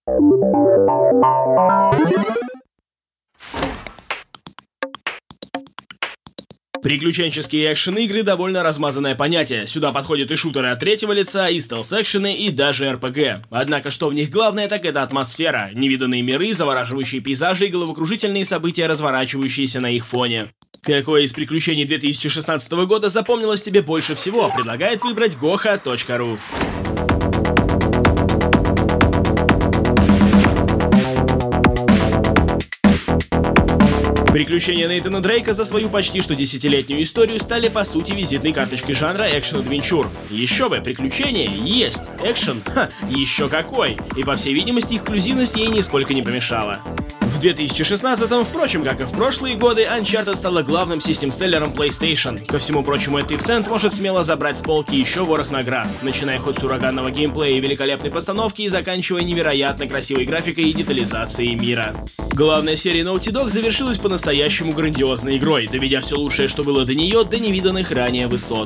Приключенческие экшен-игры — довольно размазанное понятие. Сюда подходят и шутеры от третьего лица, и стелс-экшены, и даже РПГ. Однако, что в них главное, так это атмосфера, невиданные миры, завораживающие пейзажи и головокружительные события, разворачивающиеся на их фоне. Какое из приключений 2016 года запомнилось тебе больше всего, предлагает выбрать goha.ru. Приключения Нейтана Дрейка за свою почти что десятилетнюю историю стали по сути визитной карточкой жанра экшен-адвенчур. Еще бы, приключения есть, экшен, еще какой, и по всей видимости эксклюзивность ей нисколько не помешала. В 2016-м, впрочем, как и в прошлые годы, Uncharted стала главным систем-селлером PlayStation. Ко всему прочему, этот ивент может смело забрать с полки еще ворох наград, начиная хоть с ураганного геймплея и великолепной постановки и заканчивая невероятно красивой графикой и детализацией мира. Главная серия Naughty Dog завершилась по-настоящему грандиозной игрой, доведя все лучшее, что было до нее, до невиданных ранее высот.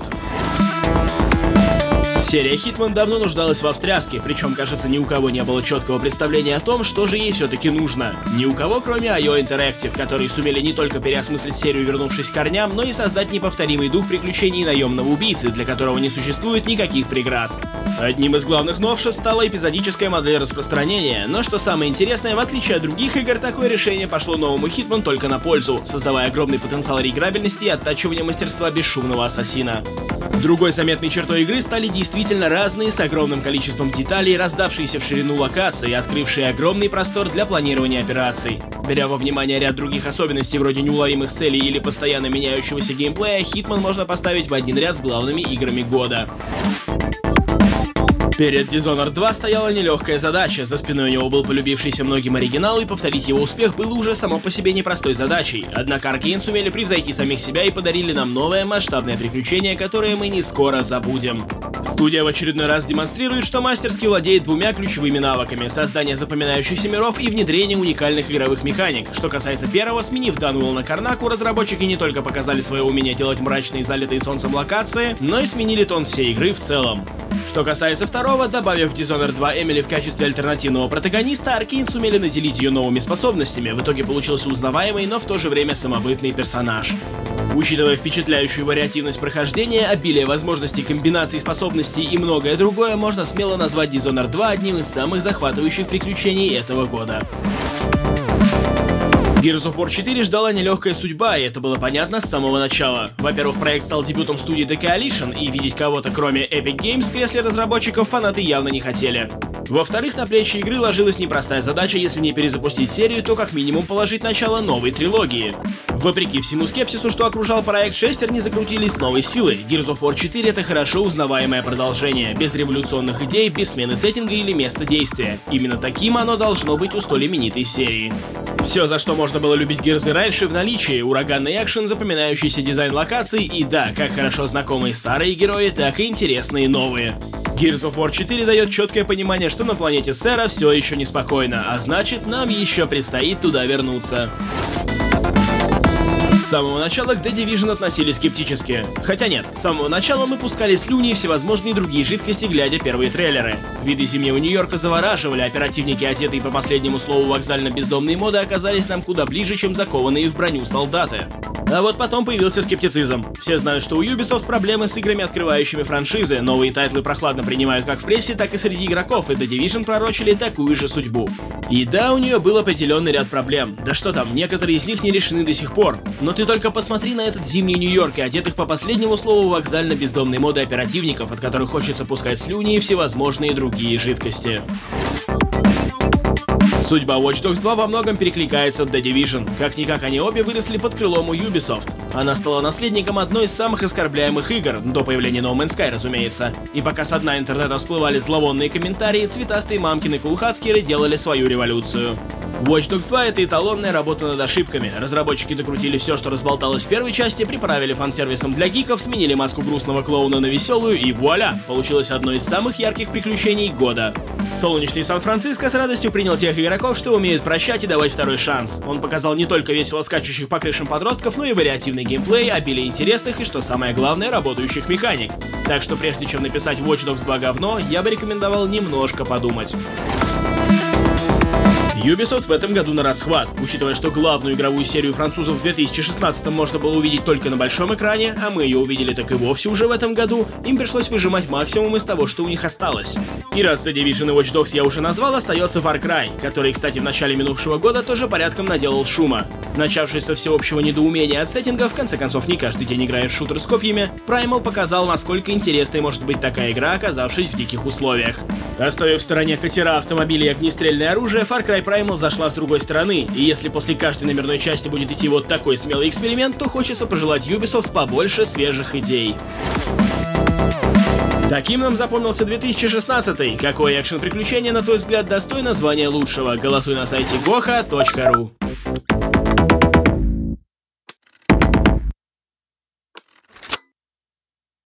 Серия Hitman давно нуждалась во встряске, причем, кажется, ни у кого не было четкого представления о том, что же ей все-таки нужно. Ни у кого, кроме IO Interactive, которые сумели не только переосмыслить серию, вернувшись к корням, но и создать неповторимый дух приключений наемного убийцы, для которого не существует никаких преград. Одним из главных новшеств стала эпизодическая модель распространения, но что самое интересное, в отличие от других игр, такое решение пошло новому Hitman только на пользу, создавая огромный потенциал реиграбельности и оттачивания мастерства бесшумного ассасина. Другой заметной чертой игры стали действительно разные, с огромным количеством деталей, раздавшиеся в ширину локации, открывшие огромный простор для планирования операций. Беря во внимание ряд других особенностей вроде неуловимых целей или постоянно меняющегося геймплея, Hitman можно поставить в один ряд с главными играми года. Перед Dishonored 2 стояла нелегкая задача, за спиной у него был полюбившийся многим оригинал, и повторить его успех было уже само по себе непростой задачей. Однако Arkane сумели превзойти самих себя и подарили нам новое масштабное приключение, которое мы не скоро забудем. Студия в очередной раз демонстрирует, что мастерски владеет двумя ключевыми навыками — создание запоминающихся миров и внедрение уникальных игровых механик. Что касается первого, сменив Дануэлл на Карнаку, разработчики не только показали свое умение делать мрачные, залитые солнцем локации, но и сменили тон всей игры в целом. Что касается второго, добавив в Dishonored 2 Эмили в качестве альтернативного протагониста, Arkane сумели наделить ее новыми способностями. В итоге получился узнаваемый, но в то же время самобытный персонаж. Учитывая впечатляющую вариативность прохождения, обилие возможностей комбинаций способностей и многое другое, можно смело назвать Dishonored 2 одним из самых захватывающих приключений этого года. Gears of War 4 ждала нелегкая судьба, и это было понятно с самого начала. Во-первых, проект стал дебютом студии The Coalition, и видеть кого-то кроме Epic Games в кресле разработчиков фанаты явно не хотели. Во-вторых, на плечи игры ложилась непростая задача, если не перезапустить серию, то как минимум положить начало новой трилогии. Вопреки всему скепсису, что окружал проект, шестерни закрутились с новой силой. Gears of War 4 — это хорошо узнаваемое продолжение, без революционных идей, без смены сеттинга или места действия. Именно таким оно должно быть у столь именитой серии. Все, за что можно было любить Gears раньше, в наличии: ураганный экшен, запоминающийся дизайн локаций и, да, как хорошо знакомые старые герои, так и интересные новые. Gears of War 4 дает четкое понимание, что на планете Сера все еще неспокойно, а значит, нам еще предстоит туда вернуться. С самого начала к The Division относились скептически. Хотя нет, с самого начала мы пускали слюни и всевозможные другие жидкости, глядя первые трейлеры. Виды зимнего Нью-Йорка завораживали, оперативники, одетые по последнему слову вокзально-бездомные моды, оказались нам куда ближе, чем закованные в броню солдаты. А вот потом появился скептицизм. Все знают, что у Ubisoft проблемы с играми, открывающими франшизы, новые тайтлы прохладно принимают как в прессе, так и среди игроков, и The Division пророчили такую же судьбу. И да, у нее был определенный ряд проблем. Да что там, некоторые из них не решены до сих пор. Но ты только посмотри на этот зимний Нью-Йорк и одетых по последнему слову вокзально-бездомной моды оперативников, от которых хочется пускать слюни и всевозможные другие жидкости. Судьба Watch Dogs 2 во многом перекликается с The Division. Как-никак они обе выросли под крылом у Ubisoft. Она стала наследником одной из самых оскорбляемых игр, до появления No Man's Sky, разумеется. И пока со дна интернета всплывали зловонные комментарии, цветастые мамкины кулхацкеры делали свою революцию. Watch Dogs 2 — это эталонная работа над ошибками. Разработчики докрутили все, что разболталось в первой части, приправили фан-сервисом для гиков, сменили маску грустного клоуна на веселую, и вуаля! Получилось одно из самых ярких приключений года. Солнечный Сан-Франциско с радостью принял тех игроков, что умеют прощать и давать второй шанс. Он показал не только весело скачущих по крышам подростков, но и вариативный геймплей, обилие интересных и, что самое главное, работающих механик. Так что прежде чем написать Watch Dogs 2 говно, я бы рекомендовал немножко подумать. Ubisoft в этом году на расхват. Учитывая, что главную игровую серию французов в 2016 можно было увидеть только на большом экране, а мы ее увидели так и вовсе уже в этом году, им пришлось выжимать максимум из того, что у них осталось. И раз The Division и Watch Dogs я уже назвал, остается Far Cry, который, кстати, в начале минувшего года тоже порядком наделал шума. Начавшись со всеобщего недоумения от сеттинга, в конце концов не каждый день играя в шутер с копьями, Primal показал, насколько интересной может быть такая игра, оказавшись в диких условиях. Оставив в стороне катера, автомобили и огнестрельное оружие, Far Cry Primal зашла с другой стороны, и если после каждой номерной части будет идти вот такой смелый эксперимент, то хочется пожелать Ubisoft побольше свежих идей. Таким нам запомнился 2016. Какое экшен-приключение, на твой взгляд, достойно звания лучшего? Голосуй на сайте goha.ru.